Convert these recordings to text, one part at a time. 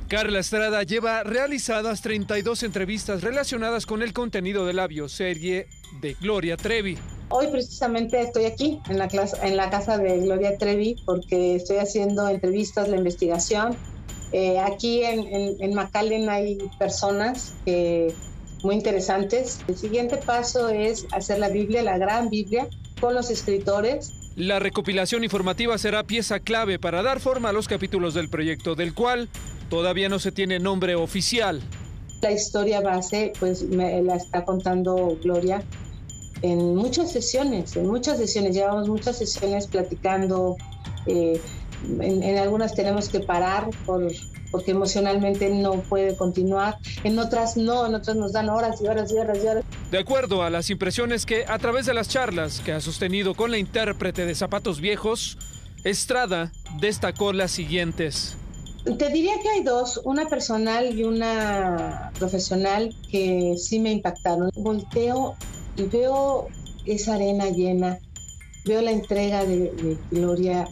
Carla Estrada lleva realizadas 32 entrevistas relacionadas con el contenido de la bioserie de Gloria Trevi. Hoy precisamente estoy aquí en la casa de Gloria Trevi porque estoy haciendo entrevistas, la investigación. Aquí en McAllen hay personas muy interesantes. El siguiente paso es hacer la Biblia, la gran Biblia, con los escritores. La recopilación informativa será pieza clave para dar forma a los capítulos del proyecto, del cual todavía no se tiene nombre oficial. La historia base, pues me la está contando Gloria en muchas sesiones, llevamos muchas sesiones platicando, en algunas tenemos que parar porque emocionalmente no puede continuar, en otras no, en otras nos dan horas y horas y horas y horas. De acuerdo a las impresiones que, a través de las charlas que ha sostenido con la intérprete de Zapatos Viejos, Estrada destacó las siguientes. Te diría que hay dos, una personal y una profesional, que sí me impactaron. Volteo y veo esa arena llena, veo la entrega de Gloria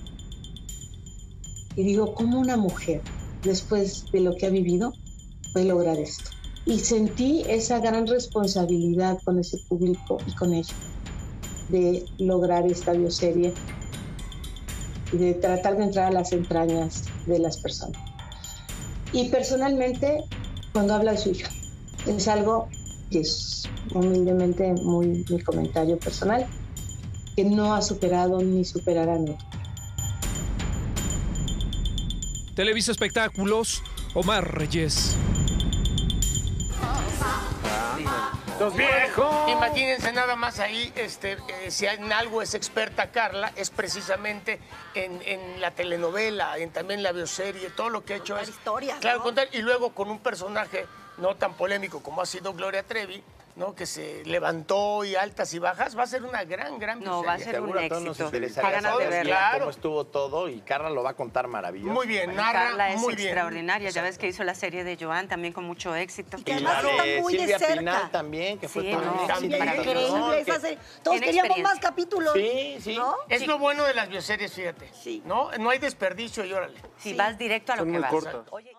y digo, ¿cómo una mujer, después de lo que ha vivido, puede lograr esto? Y sentí esa gran responsabilidad con ese público y con ella, de lograr esta bioserie y de tratar de entrar a las entrañas de las personas. Y personalmente, cuando habla de su hija, es algo que es humildemente mi comentario personal, que no ha superado ni superará nunca. Televisa Espectáculos, Omar Reyes. Los viejos. Imagínense nada más ahí, si en algo es experta Carla, es precisamente en la telenovela, también la bioserie, todo lo que ha hecho contar es... historias, claro, ¿no? contar, y luego con un personaje no tan polémico como ha sido Gloria Trevi, ¿no? Que se levantó y altas y bajas, va a ser una gran bioserie. No, va a ser un éxito. Qué ganas de todos, verla. claro. Cómo estuvo todo y Carla lo va a contar maravilloso. Muy bien, narra Carla es muy bien. extraordinaria. Ya ves que hizo la serie de Joan también con mucho éxito. Y que además está muy de Silvia cerca. Pinal también, que fue Sí, todo no, un éxito. también, Increíble esa serie. Todos tiene queríamos experiencia. más capítulos. Sí, sí. ¿No? Es lo bueno de las bioseries, fíjate. Sí. No hay desperdicio y órale. Si vas directo a lo Son que muy vas. cortas. Oye,